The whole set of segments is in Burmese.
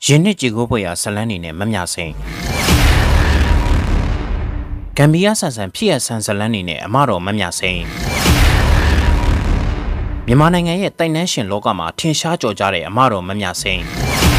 ယင်းနှစ်ကြေကိုးပွဲရာဇလန်းနေနဲ့မမြစိန်ဂမ်ဘီယာဆန်ဆန်ဖြစ်ရဆန်ဇလန်းနေနဲ့အမတော်မမြစိန်မြန်မာနိုင်ငံရဲ့တိုက်နှန်းရှင်လောကမှာထင်ရှားကြော်ကြားတဲ့အမတော်မမြစိန်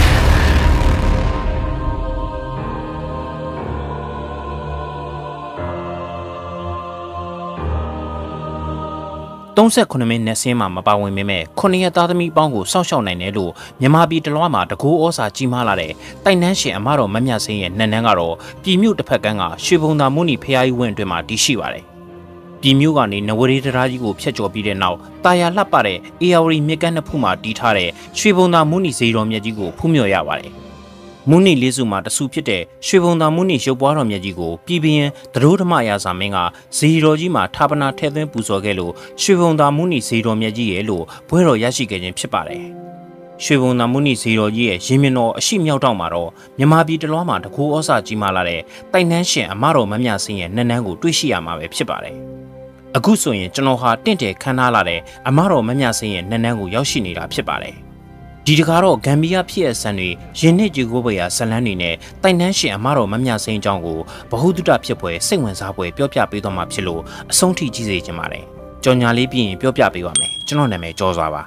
39မိနစ်နဲ့ဆင်းမှာမပါဝင်ပေမဲ့9ရက်သားသမီးပေါင်းကိုစောင့်ရှောက်နိုင်တယ်လို့မြန်မာပြည်တလွှားမှာတကူဩစာကြီးမားလာတဲ့တိုက်နှန်းရှင်အမတော်မမြစိန်ရဲ့နန်းနန်းကတော့ပြည်မြို့တစ်ဖက်ကန်းကရွှေဘုံသာမုနီဖျားကြီးဝင်းအတွင်းမှာတည်ရှိပါတယ်။ပြည်မြို့ကနေနဝရီတရားကြီးကိုဖျက်ကျော်ပြီးတဲ့နောက်တာယာလှပတဲ့အေယာဝတီမြစ်ကမ်းနှစ်ဖူးမှာတည်ထားတဲ့ရွှေဘုံသာမုနီဇေတော်မြတ်ကြီးကိုဖူးမြော်ရပါတယ်။မုနီလေးစုမှာတဆူဖြစ်တဲ့ရွှေဘုံသာမုနီရုပ်ပွားတော်မြတ်ကြီးကိုပြည်ပင်းသရိုးဓမ္မရာဇာမင်းကဇေတော်ကြီးမှာဌာပနာထည့်သွင်းပူဇော်ခဲ့လို့ရွှေဘုံသာမုနီဇေတော်မြတ်ကြီးရဲ့လို့ဘွဲတော်ရရှိခဲ့ခြင်းဖြစ်ပါတယ်။ရွှေဘုံသာမုနီဇေတော်ကြီးရဲ့ရင်မြင်တော်အရှိမြောက်တောက်မှာတော့မြန်မာပြည်တလွှားမှာတကူဩစာကြီးမားလာတဲ့တိုက်နှန်းရှင်အမတော်မမြစိန်ရဲ့နန်းနန်းကိုတွေ့ရှိရမှာပဲဖြစ်ပါတယ်။အခုဆိုရင်ကျွန်တော်ဟာတင့်တယ်ခမ်းနားလာတဲ့အမတော်မမြစိန်ရဲ့နန်းနန်းကိုရောက်ရှိနေတာဖြစ်ပါတယ်။ဒီတကားတော့ဂမ်ဘီယာဖြစ်ရဆန်တွေယင်းနှစ်ကြေကိုးပွဲရာဇလန်းတွေနဲ့တိုက်နှန်းရှင်အမတော်မမြစိန်အကြောင်းကိုဗဟုသုတဖြစ်ပွဲစိတ်ဝင်စားပွဲပြောပြပေးသွားမှာဖြစ်လို့အဆုံးထိကြည့်စေချင်ပါတယ်။ကြော်ညာလေးပြီးရင်ပြောပြပေးပါမယ်။ကျွန်တော်နာမည်ကျော်စွာပါ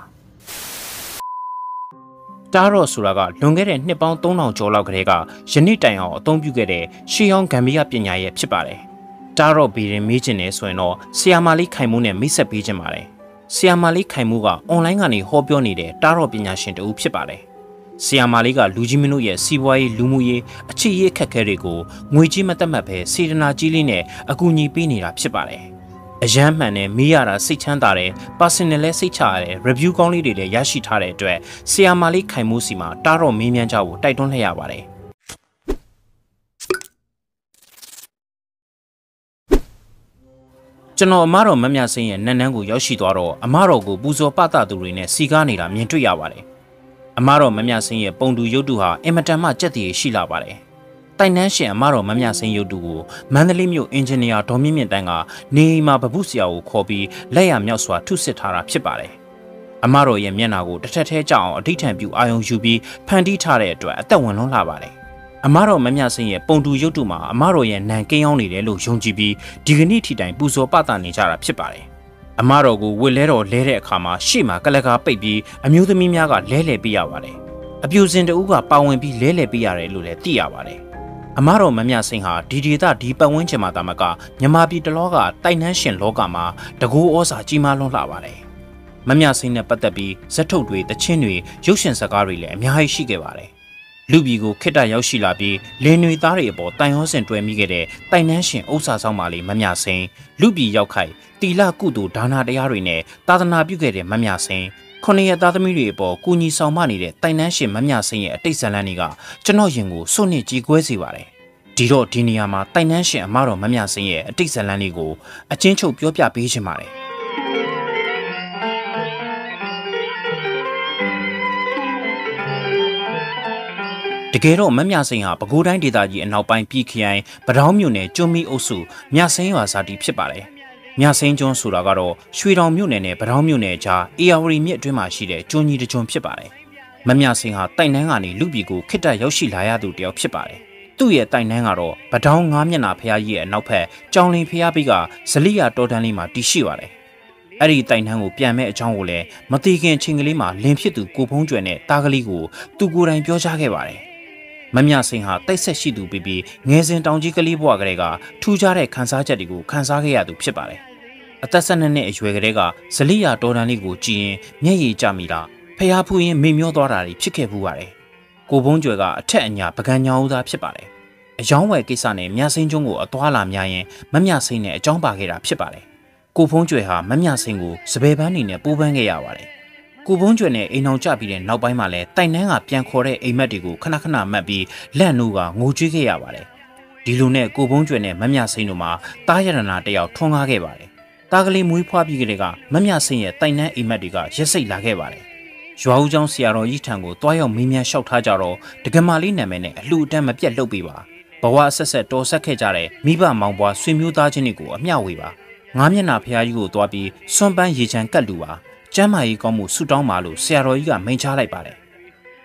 ။တာရော့ဆိုတာကလွန်ခဲ့တဲ့နှစ်ပေါင်း3000ကျော်လောက်ကတည်းကယနေ့တိုင်အောင်အသုံးပြုခဲ့တဲ့ရှေးဟောင်းဂမ်ဘီယာပညာရဲ့ဖြစ်ပါတယ်။တာရော့ဘီရင်မေးချင်တယ်ဆိုရင်တော့ဆီယာမာလေးခိုင်မိုးနဲ့မိတ်ဆက်ပေးချင်ပါတယ်။ဆီယာမာလေးခိုင်မိုးကအွန်လိုင်းကနေဟောပြောနေတဲ့တာရော့ပညာရှင်တဦးဖြစ်ပါတယ်။ဆီယာမာလေးကလူကြီးမင်းတို့ရဲ့စီးပွားရေးလူမှုရေးအခြေရေးအခက်အခဲတွေကိုငွေကြီးမသက်မှတ်ပဲစေတနာကြီးလေးနဲ့အကူအညီပေးနေတာဖြစ်ပါတယ်။အရန်မှန်နဲ့မေးရတာစိတ်ချမ်းသာတယ် personal လဲစိတ်ချရတယ် review ကောင်းလေးတွေလည်းရရှိထားတဲ့အတွက်ဆီယာမာလေးခိုင်မိုးစီမှာတာရော့မေးမြန်းကြဖို့တိုက်တွန်းလိုက်ရပါတယ်။ကျွန်တော်အမတော်မမြစိန်ရဲ့နန်းနန်းကိုရောက်ရှိသွားတော့အမတော်ကိုပူဇော်ပသသူတွေနဲ့စီကားနေတာမြင်တွေ့ရပါတယ်။အမတော်မမြစိန်ရဲ့ပုံတူရုပ်တုဟာအင်မတန်မှကြက်တည်ရှိလာပါတယ်။တိုက်နှန်းရှင်အမတော်မမြစိန်ရုပ်တုကိုမန္တလေးမြို့အင်ဂျင်နီယာဒေါ်မြင့်မြင့်တန်းကနေအိမ်မှာဗပုဆရာကိုခေါ်ပြီးလက်ရမြောက်စွာထုစစ်ထားတာဖြစ်ပါတယ်။အမတော်ရဲ့မျက်နှာကိုတစ်ထက်ထဲကျအောင်အဋိဌံပြုအာယုံယူပြီးဖန်တီးထားတဲ့အတွက်အသက်ဝင်လွန်းလာပါတယ်။အမတော်မမြစိန်ရဲ့ပုံတူရုပ်တုမှာအမတော်ရဲ့နံကင်းအောင်နေတယ်လို့ယုံကြည်ပြီးဒီကနေ့ထိတိုင်ပူဇော်ပသနေကြတာဖြစ်ပါတယ်။အမတော်ကိုဝစ်လဲတော်လဲတဲ့အခါမှာရှေ့မှာကလကားပိတ်ပြီးအမျိုးသမီးများကလဲလှယ်ပေးရပါတယ်။အပြူစင်တဦးကပါဝင်ပြီးလဲလှယ်ပေးရတယ်လို့လည်းသိရပါတယ်။အမတော်မမြစိန်ဟာဒီဒေသဒီပတ်ဝန်းကျင်မှာတာမကမြန်မာပြည်တလောကတိုက်နှန်းရှင်လောကမှာတကူဩစာကြီးမားလွန်းလာပါတယ်။မမြစိန်နဲ့ပတ်သက်ပြီးဇက်ထုတ်တွေတချင်းတွေရုပ်ရှင်ဇာတ်ကားတွေလည်းအများကြီးရှိခဲ့ပါတယ်။လူပြည်ကိုခိတ္တရောက်ရှိလာပြီးလင်းနွေသားတွေအပေါ်တိုင်ရောစင်တွဲမိခဲ့တဲ့တိုင်နှန်းရှင်ဥစ္စာဆောင်ပါလေမမြစိန်လူပြည်ရောက်ခိုက်တီလကုသိုလ်ဒါနာတရားတွေနဲ့သာသနာပြုခဲ့တဲ့မမြစိန်9ရက်သားသမီးတွေအပေါ်ကူညီဆောင်မနေတဲ့တိုင်နှန်းရှင်မမြစိန်ရဲ့အတိတ်ဇာတ်လမ်းတွေကကျွန်တော်ရင်ကိုစွန့်နစ်ကြီးကွဲစေပါတယ်ဒီတော့ဒီနေရာမှာတိုင်နှန်းရှင်အမတော်မမြစိန်ရဲ့အတိတ်ဇာတ်လမ်းတွေကိုအချင်းချုပ်ပြောပြပေးချင်ပါတယ်တကယ်တော့မမြစိန်ဟာပဲခူးတိုင်းဒေသကြီးအနောက်ပိုင်းပြည်ခရိုင်ပတောင်းမြို့နယ်ကျွန်းမီအုပ်စုမြစိန်ရွာဇာတိဖြစ်ပါတယ်။မြစိန်ကျွန်းဆိုတာကတော့ရွှေတောင်မြို့နယ်နဲ့ပတောင်းမြို့နယ်ကြားအေယာဝတီမြစ်အတွင်းမှာရှိတဲ့ကျွန်းကြီးတစ်ကျွန်းဖြစ်ပါတယ်။မမြစိန်ဟာတိုက်နှန်းကနေလူပြည်ကိုခိတ္တရောက်ရှိလာရသူတယောက်ဖြစ်ပါတယ်။သူ့ရဲ့တိုက်နှန်းကတော့ပတောင်း9မျက်နှာဖျားကြီးရဲ့အနောက်ဘက်ကြောင်လင်ဖျားပြီးကဇလိယာတော်တန်းလေးမှာတည်ရှိပါတယ်။အဲ့ဒီတိုက်နှန်းကိုပြန်မဲ့အကြောင်းကိုလည်းမတိခင်ချင်းကလေးမှာလင်းဖြစ်သူကိုဖုံးကျွယ်နဲ့တားကလေးကိုသူကိုယ်တိုင်ပြောကြားခဲ့ပါတယ်။မမြစိန်ဟာတိတ်ဆက်ရှိသူပြီးငယ်စဉ်တောင်ကြီးကလေးဘဝကလေးကထူးခြားတဲ့ခန်းစားချက်တွေကိုခန်းစားခဲ့ရသူဖြစ်ပါတယ်။အသက်12နှစ်အရွယ်ကလေးကဇလိယာတော်တန်းလေးကိုကြည်ရင်မျက်ရည်ကျမိတာဖျားဖူးရင်မေ့မျောသွားတာတွေဖြစ်ခဲ့ပူပါတယ်။ကိုဘုံကျွယ်ကအထက်အညာပကံညာဦးသားဖြစ်ပါတယ်။အယောင်းဝယ်ကိစ္စနဲ့မြစိန်ကျွန်းကိုအသွာလာများရင်မမြစိန်နဲ့အကြောင်းပါခဲ့တာဖြစ်ပါတယ်။ကိုဘုံကျွယ်ဟာမမြစိန်ကိုစပယ်ပန်းနေနဲ့ပိုးပန်းခဲ့ရပါတယ်။ကိုဘုံကျွယ်နဲ့အိမ်အောင်ကြပြီးတဲ့နောက်ပိုင်းမှာလည်းတိုင်နှန်းကပြန်ခေါ်တဲ့အိမ်မက်တွေကိုခဏခဏမှတ်ပြီးလက်နိုးကငိုကြွေးခဲ့ရပါတယ်။ဒီလိုနဲ့ကိုဘုံကျွယ်နဲ့မမြစိန်တို့မှာတားရတနာတယောက်ထွန်းကားခဲ့ပါတယ်။တားကလေးမွေးဖွားပြီးကလေးကမမြစိန်ရဲ့တိုင်နှန်းအိမ်မက်တွေကရက်စိတ်လာခဲ့ပါတယ်။ရွာဦးကျောင်းဆရာတော်ကြီးထံကိုတွားရောက်မေးမြန်းလျှောက်ထားကြတော့ဒကမာလေးနာမည်နဲ့အလှူအတန်းမပြတ်လုပ်ပေးပါ။ဘဝဆက်ဆက်တော်ဆက်ခဲ့ကြတဲ့မိဘမောင်ပွားဆွေမျိုးသားချင်းတွေကိုအမျှဝေပါ။9မျက်နှာဖျားကြီးကိုတွားပြီးစွန့်ပန်းရေချမ်းကတ်လူပါ။ကျမ်းမာရေးကောင်းမှုဆုတောင်းပါလို့ဆရာတော်ကြီးကမိန့်ချလိုက်ပါတယ်။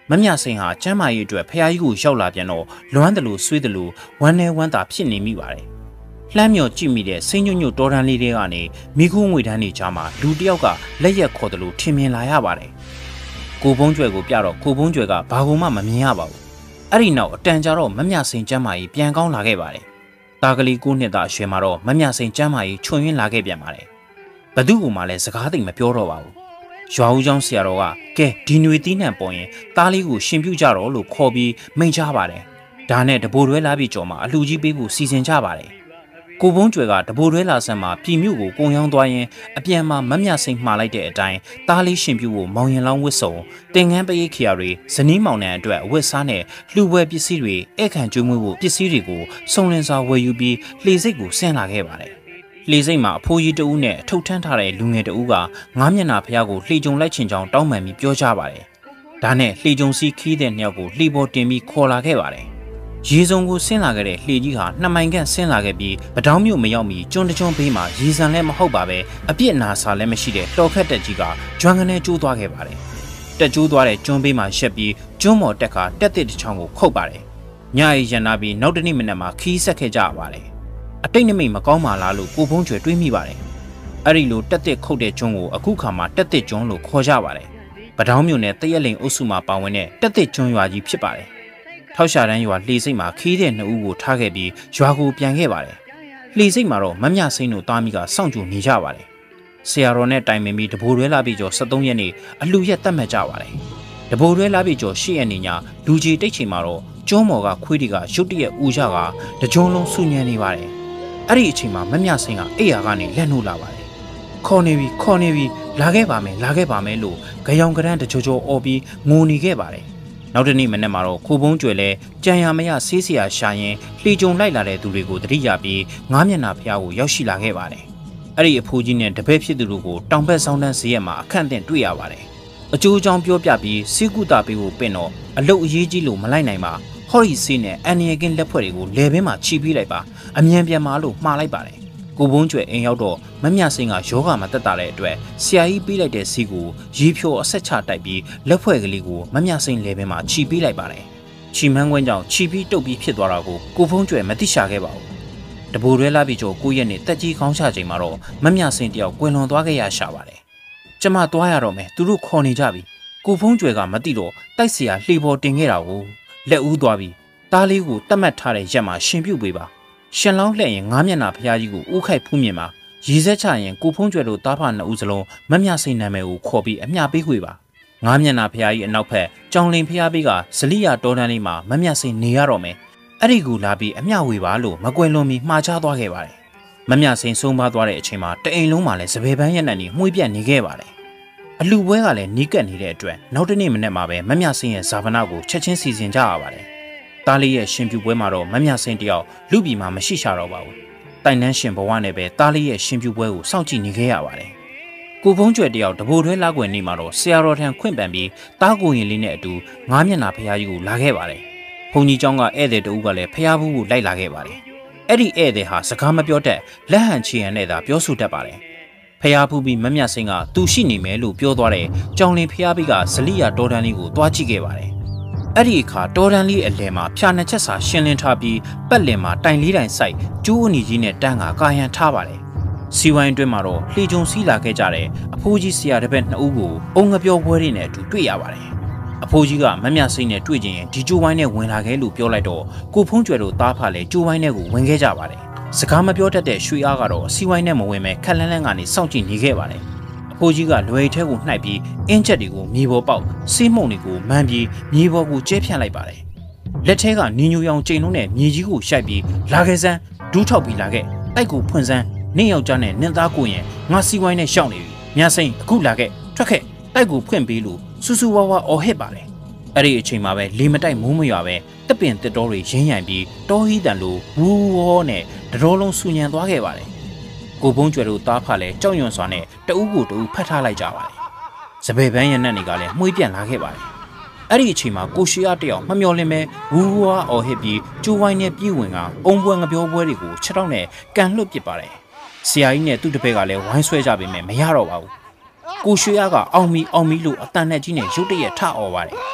မမြစိန်ဟာကျမ်းမာရေးအတွက်ဖះကြီးကိုရောက်လာပြန်တော့လွမ်းတယ်လို့ဆွေးတယ်လို့ဝမ်းနေဝမ်းသာဖြစ်နေမိပါတယ်လှမ်းမြော်ကြည့်မိတဲ့စိမ့်ညွတ်ညွတ်တော်တန်းလေးတွေကနေမိခိုးငွေတန်းတွေကြားမှာလူတယောက်ကလက်ရက်ခေါ်တယ်လို့ထင်မြင်လာရပါတယ်ကိုဘုံကျွဲကိုပြတော့ကိုဘုံကျွဲကဘာကိုမှမမြင်ရပါဘူးအဲ့ဒီနောက်အတန်ကြာတော့မမြစိန်ကျမ်းမာရေးပြန်ကောင်းလာခဲ့ပါတယ်တာကလေး9နှစ်သားရွှေမှာတော့မမြစိန်ကျမ်းမာရေးချွန်ယွင်းလာခဲ့ပြန်ပါတယ်ဘသူ့ကမှလည်းစကားသိမပြောတော့ပါဘူးရွာဦးကျောင်းဆရာတော်ကကဲဒီຫນွေသီးနှံပေါ်ရင်သားလေးကိုရှင်ပြုကြတော့လို့ခေါ်ပြီးမိန့်ချပါတယ်ဒါနဲ့တဘိုတွဲလာပြီးကြော်မှာအလှကြီးပေးဖို့စီစဉ်ကြပါတယ်ကိုဘုံကျွဲကတဘိုတွဲလာဆန်မှာပြည်မြို့ကိုကုံရောင်းသွားရင်အပြန်မှာမမြစိန်မှားလိုက်တဲ့အတိုင်းသားလေးရှင်ပြုဖို့မောင်ရင်လောင်းဝစ်စုံတင်ငန်းပရိတ်ခရာတွေဇနီးမောင်နှံအတွက်အဝတ်စားနဲ့လှူပွဲပစ္စည်းတွေဧကန်ကျွေးမွေးဖို့ပစ္စည်းတွေကိုစုံလင်စွာဝယ်ယူပြီးလှေစိတ်ကိုဆင်းလာခဲ့ပါတယ်လှေစိတ်မှာအဖိုးကြီးတဦးနဲ့အထုပ်ထမ်းထားတဲ့လူငယ်တဦးကငားမျက်နှာဖះကိုလှေကြုံလိုက်ချင်ကြောင်းတောင်းပန်ပြီးပြောကြပါတယ်ဒါနဲ့လှေကြုံစီခီးတဲ့နှစ်ယောက်ကိုလှေပေါ်တင်ပြီးခေါ်လာခဲ့ပါတယ်ရေစုံကိုဆင်းလာခဲ့တဲ့လှေကြီးဟာ2မိုင်ခန့်ဆင်းလာခဲ့ပြီးပတောင်းမြို့မရောက်မီကျွန်းတကျွန်းဘေးမှာရေစံလည်းမဟုတ်ပါပဲအပြစ်နာစာလည်းမရှိတဲ့တော်ခက်တက်ကြီးကကျွမ်းကနေကျိုးသွားခဲ့ပါတယ်တက်ကျိုးသွားတဲ့ကျွန်းဘေးမှာရှက်ပြီးကျွန်းမော်တက်ကတက်တစ်တစ်ချောင်းကိုခုတ်ပါတယ်ညရီရန်နာပြီးနောက်တနေ့မနက်မှာခီးဆက်ခဲ့ကြပါတယ်အတိတ်နမိတ်မကောင်းပါလားလို့ကိုဖုံးကျွဲတွေးမိပါတယ်အဲ့ဒီလိုတက်တစ်ခုတ်တဲ့ကျွန်းကိုအခုခါမှာတက်တစ်ကျွန်းလို့ခေါ်ကြပါတယ်ပတောင်းမြို့နယ်တရက်လိန်အုပ်စုမှာပါဝင်တဲ့တက်တစ်ကျွန်းရွာကြီးဖြစ်ပါတယ်ထောက်ရှာတန်းရွာလှေစိတ်မှာခီးတဲ့2ဦးကိုထားခဲ့ပြီးရွာကိုပြန်ခဲ့ပါတယ်လှေစိတ်မှာတော့မမြစိန်တို့သားမိကစောင့်ကြိုနေကြပါတယ်ဆရာတော်နဲ့တိုင်ပင်ပြီးတဘိုတွဲလာပြီးကျော်73ရက်နေ့အလှရက်တတ်မှတ်ကြပါတယ်တဘိုတွဲလာပြီးကျော်10ရက်နေ့ညလူကြီးတိတ်ချိန်မှာတော့ကျွန်းမော်ကခွေးတွေကရုတ်တရက်ဦးကြကတကြုံလုံးဆူညံနေပါတယ်အဲ့ဒီအချိန်မှာမမြစိန်ကအိယာကနေလက်နှုတ်လာပါတယ်ခေါ်နေပြီလာခဲ့ပါမယ်လို့ကြောင်ကရန်တကြိုအော်ပြီးငိုနေခဲ့ပါတယ်နောက်တနေ့မနေ့မှာတော့ခိုးပုံးကျွဲလဲကြံရမရဆေးစရာရှာရင်လှေကြုံလိုက်လာတဲ့သူတွေကိုတတိယပြီးငားမျက်နှာဖះကိုရောက်ရှိလာခဲ့ပါတယ်အဲ့ဒီအဖိုးကြီးနဲ့တပည့်ဖြစ်သူတို့ကိုတောင်ဘက်ဆောင်တန်းဈေးရမှာအခန့်အသင့်တွေ့ရပါတယ်အကျိုးအကြောင်းပြောပြပြီးစီကုတာပေးဖို့ပင့်တော့အလုတ်အရေးကြီးလို့မလိုက်နိုင်ပါဟော်ရီဆေးနဲ့အန်နီယကင်းလက်ဖွဲ့တွေကိုလေဘင်းမှာခြိပေးလိုက်ပါအမြန်ပြန်มาလို့မှားလိုက်ပါတယ်ကိုဘုံကျွဲအိမ်ရောက်တော့မမြစိန်ကယောဂမှာတက်တာတဲ့အတွက်ဆရာကြီးပေးလိုက်တဲ့စီကိုရီဖြိုအဆက်ချတိုက်ပြီးလက်ဖွဲ့ကလေးကိုမမြစိန်လေဘင်းမှာခြိပေးလိုက်ပါတယ်ခြိမှန်းခွင်းကြောင့်ခြိပြီးတုတ်ပြီးဖြစ်သွားတာကိုကိုဘုံကျွဲမသိရှာခဲ့ပါဘူးတဘိုတွဲလာပြီးကျော်9ရက်နေ့တက်ကြီးခေါင်းချချိန်မှာတော့မမြစိန်တယောက်ကွယ်လွန်သွားခဲ့ရရှာပါတယ်ကျမသွားရတော့မယ်သူတို့ခေါ်နေကြပြီကိုဘုံကျွဲကမသိတော့တိုက်เสียလှေပေါ်တင်ခဲ့တာကိုလက်ဦးသွားပြီးသားလေးကိုတတ်မှတ်ထားတဲ့ရက်မှာရှင်ပြုတ်ပေးပါရှင်လောင်းလှည့်ရင်ငားမျက်နှာဖះကြီးကိုဥခိုက်ဖူးမြင်ပါရီဆက်ချရင်ကိုဖုံးကျွဲတို့တားဖ2ဦးစလုံးမမြစိန်နာမည်ကိုခေါ်ပြီးအမျှပေးခွေပါငားမျက်နှာဖះကြီးအနောက်ဖက်ကြောင်လင်ဖះပေးကဇလိယတော်တန်းလေးမှာမမြစိန်နေရတော့မယ်အဲ့ဒီကူလာပြီးအမျှဝေပါလို့မကွယ်လွန်ပြီးမှားချသွားခဲ့ပါတယ်မမြစိန်ဆုံးပါသွားတဲ့အချိန်မှာတအိမ်လုံးမှာလည်းစပယ်ပန်းရက်နဲ့နေမှုှပြတ်နေခဲ့ပါတယ်အလူပွဲကလည်းနီးကပ်နေတဲ့အတွက်နောက်တနေ့မနေ့မှာပဲမမြစိန်ရဲ့ဇာဗနာကိုချက်ချင်းစီစဉ်ကြရပါတယ်သားလေးရဲ့ရှင်ပြုပွဲမှာတော့မမြစိန်တယောက်လူပြည်မှာမရှိရှာတော့ပါဘူးတိုင်နှန်းရှင်ဘဝနဲ့ပဲသားလေးရဲ့ရှင်ပြုပွဲကိုစောင့်ကြည့်နေခဲ့ရပါတယ်ကိုဖုံးကျွဲတယောက်တဘိုတွဲလာကွယ်နေမှာတော့ဆရာတော်ထံခွင့်ပန်ပြီးတားကိုရင်လေးနဲ့အတူငားမျက်နှာဖះကြီးကိုလာခဲ့ပါတယ်ဘုံကြီးเจ้าကဧည့်သည်တဦးကလည်းဖះဘူးကိုလိုက်လာခဲ့ပါတယ်အဲ့ဒီဧည့်သည်ဟာစကားမပြောတတ်လက်ဟန်ချီရန်နဲ့သာပြောဆိုတတ်ပါတယ်ဖះဖူးပြီးမမြစိန်ကသူရှိနေမယ်လို့ပြောသွားတဲ့ကြောင်လင်ဖះပေးကဇလိယတော်တန်းလေးကိုတွားကြည့်ခဲ့ပါတယ်အဲ့ဒီအခါတော်တန်းလေးအလယ်မှာဖြာနှစ်ချက်စာရှင်းလင်းထားပြီးပတ်လင်မှာတိုင်လေးတိုင်ဆိုင်ကျိုးအနီကြီးနဲ့တန်းကကာယံထားပါတယ်စီဝိုင်းအတွင်းမှာတော့လှေကြုံစီးလာခဲ့ကြတဲ့အဖိုးကြီးဆရာတစ်ပည့်2ဦးကိုအုံငပြောပွဲတွေနဲ့အတူတွေ့ရပါတယ်အဖိုးကြီးကမမြစိန်နဲ့တွေ့ကြရင်ဒီကျိုးဝိုင်းနဲ့ဝင်လာခဲ့လို့ပြောလိုက်တော့ကိုဖုံးကျွဲတို့သားဖလည်းကျိုးဝိုင်းနဲ့ကိုဝင်ခဲ့ကြပါတယ်စကားမပြောတတ်တဲ့ရွှေအားကတော့စီဝိုင်းနဲ့မဝင်မဲ့ခက်လန်းလန်းကနေစောင့်ကြည့်နေခဲ့ပါတယ်အဖိုးကြီးကလွယ်ထဲကိုနှိုက်ပြီးအင်းချက်တွေကိုမြေပေါ်ပေါက်စီးမှုန်တွေကိုမှန်ပြီးမြေပေါ်ကိုကျဲဖြန့်လိုက်ပါတယ်လက်ထဲကနင်းညူရောင်ကျိန်လုံးနဲ့မြေကြီးကိုရှိုက်ပြီးလာခဲ့စမ်းဒူးထောက်ပြီးလာခဲ့တိုက်ကိုဖွင့်စမ်းနင့်ယောက်ျားနဲ့နင့်သားကိုရင်ငါစီဝိုင်းနဲ့ရှောက်နေပြီမြတ်စိန်အခုလာခဲ့ထွက်ခဲ့တိုက်ကိုဖွင့်ပြီးလို့စူးစူးဝါဝါအော်ဟစ်ပါတယ်အဲ့ဒီအချိန်မှာပဲလေမတိုက်မိုးမရွာပဲတပင်တစ်တော်တွေရင်းရိုင်ပြီးတောဟီတန်လိုဝူဝေါနဲ့တတော်လုံးဆူညံသွားခဲ့ပါတယ်ကိုဘုံကျွဲတို့သားဖလည်းကြောက်ရွံ့စွာနဲ့တဦးကိုတဦးဖတ်ထားလိုက်ကြပါတယ်စပယ်ပန်းရနက်တွေကလည်းမှုှပြန့်လာခဲ့ပါတယ်အဲ့ဒီအချိန်မှာကိုရှိရတယောက်မမျော်လင့်ပဲဝူဝါအော်ဟစ်ပြီးကျိုးဝိုင်းနဲ့ပြည်ဝင်ကအုံပွဲငပြောပွဲတွေကို6တောက်နဲ့ကန်လွတ်ပစ်ပါတယ်ဆရာကြီးနဲ့သူ့တပည့်ကလည်းဝိုင်းဆွဲကြပေမဲ့မရတော့ပါဘူးကိုရှိရကအောင်မီလို့အတန်နဲ့ကြီးနဲ့ရုတ်တရက်ထအော်ပါတယ်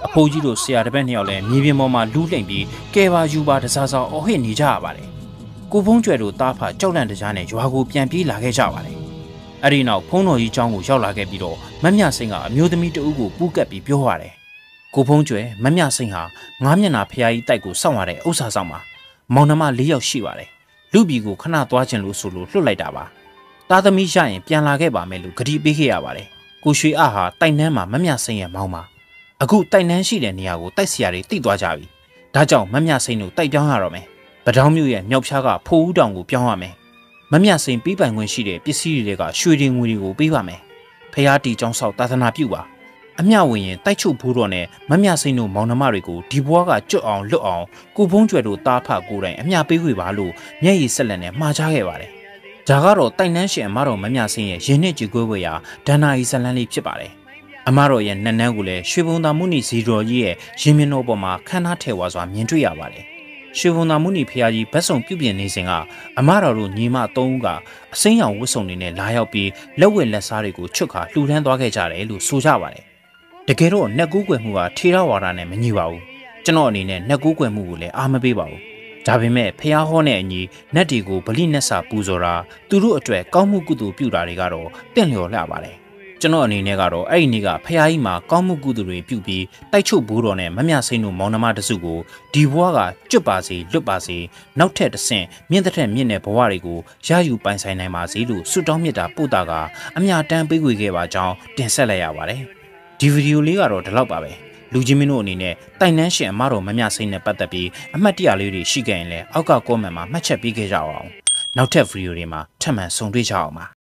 အဖိုးကြီးတို့ဆရာတစ်ပည့်နှစ်ယောက်လည်းမြေပြင်ပေါ်မှာလူးလိမ့်ပြီးကဲပါယူပါတစားစားအော်ဟစ်နေကြရပါတယ်ကိုဖုံးကျွဲတို့တားဖကြောက်လန့်တကြားနဲ့ရွာကိုပြန်ပြေးလာခဲ့ကြပါတယ်အဲ့ဒီနောက်ဖုံးတော်ကြီးကျောင်းကိုရောက်လာခဲ့ပြီးတော့မမြစိန်ကအမျိုးသမီးတဦးကိုပူးကပ်ပြီးပြောရတယ်ကိုဖုံးကျွဲမမြစိန်ဟာငားမျက်နှာဖျားကြီးတိုက်ကိုစောင့်ရတဲ့ဥစ္စာဆောင်မှာမောင်နှမ၄ယောက်ရှိပါတယ်လူပြည်ကိုခဏသွားခြင်းလို့ဆိုလို့လွတ်လိုက်တာပါသားသမီးရရင်ပြန်လာခဲ့ပါမယ်လို့ဂတိပေးခဲ့ရပါတယ်ကိုရွှေအဟာတိုက်နှန်းမှာမမြစိန်ရဲ့မောင်ပါအခုတိုက်နှန်းရှိတဲ့နေရာကိုတိုက်စရာတွေတိတ်သွားကြပြီဒါကြောင့်မမြစိန်တို့တိုက်ပြောင်းရတော့မယ်ပဒေါင်းမြို့ရဲ့မြောက်ဖြားကဖိုးဦးတောင်ကိုပြောင်းရမယ်မမြစိန်ပြီးပိုင်ခွင့်ရှိတဲ့ပစ္စည်းတွေကရွှေတွေငွေတွေကိုပေးပါမယ်ဖျားတီကျောင်းဆောက်သာသနာပြုပါအမျှဝင်ရင်တိုက်ချုပ်ဘူးတော်နဲ့မမြစိန်တို့မောင်နှမတွေကိုဒီဘွားကကြွတ်အောင်လွတ်အောင်ကိုဖုံးကျွဲတို့တားဖကိုယ်တိုင်အမျှပေးဝေပါလို့မျက်ရည်ဆက်လက်နဲ့မှားချခဲ့ပါတယ်ဒါကတော့တိုက်နှန်းရှင်အမတော်မမြစိန်ရဲ့ရင်းနှစ်ကြွယ်ွယ်ရာဒဏ္ဍာရီဇလန်းလေးဖြစ်ပါတယ်အမတော်ရဲ့နန်းနန်းကိုလည်းရွှေဘုံသာမုနီဇီတော်ကြီးရဲ့ရင်မြင်တော်ပေါ်မှာခမ်းနားထဲဝါစွာမြင်တွေ့ရပါတယ်ရွှေဘုံသာမုနီဖျားကြီးဗတ်စုံပြုပြင်နေစဉ်ကအမတော်တို့ညီမ၃ဦးကအစိမ်းရောင်ဝတ်စုံတွေနဲ့လာရောက်ပြီးလက်ဝဲလက်စားတွေကိုချွတ်ခါလှူဒန်းသွားခဲ့ကြတယ်လို့ဆိုကြပါတယ်တကယ်တော့နှက်ကူးကွယ်မှုကထေရဝါဒနဲ့မညီပါဘူးကျွန်တော်အနေနဲ့နှက်ကူးကွယ်မှုကိုလည်းအားမပေးပါဘူးဒါပေမဲ့ဖျားဟောနဲ့အညီနတ်တွေကိုဗလိနက်စာပူဇော်တာသူတို့အတွက်ကောင်းမှုကုသိုလ်ပြုတာတွေကတော့တင့်လျော်လှပါတယ်ကျွန်တော်အနေနဲ့ကတော့အဲ့ဒီနေ့ကဖျားကြီးမှာကောင်းမှုကုသိုလ်တွေပြုပြီးတိုက်ချုပ်ဘူးတော်နဲ့မမြစိန်တို့မောင်နှမတစုကိုဒီဘွားကကျွတ်ပါစေလွတ်ပါစေနောက်ထပ်တစ်ဆင့်မြင့်တဲ့မြင့်တဲ့ဘဝတွေကိုရယူပိုင်ဆိုင်နိုင်ပါစေလို့ဆုတောင်းမြတ်တာပို့တာကအမြတမ်းပေးဝေခဲ့ပါကြောင်းတင်ဆက်လိုက်ရပါတယ်ဒီဗီဒီယိုလေးကတော့ဒီလောက်ပါပဲလူကြီးမင်းတို့အနေနဲ့တိုင်နှန်းရှင်အမတော်မမြစိန်နဲ့ပတ်သက်ပြီးအမှတ်တရလေးတွေရှိခဲ့ရင်လည်းအောက်က comment မှာမှတ်ချက်ပေးခဲ့ကြအောင်နောက်ထပ်ဗီဒီယိုတွေမှာထပ်မံဆုံတွေ့ကြအောင်ပါ